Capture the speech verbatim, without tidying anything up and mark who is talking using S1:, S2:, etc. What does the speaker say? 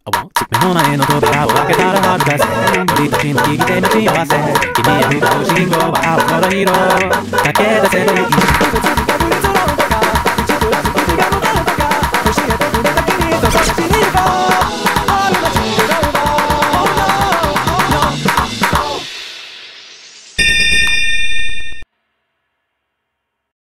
S1: 目の前の扉を開けたら恥ずかしい鳥たちの聞いて待ち合わせ君へ向かう信号は青空色駆け出せばいい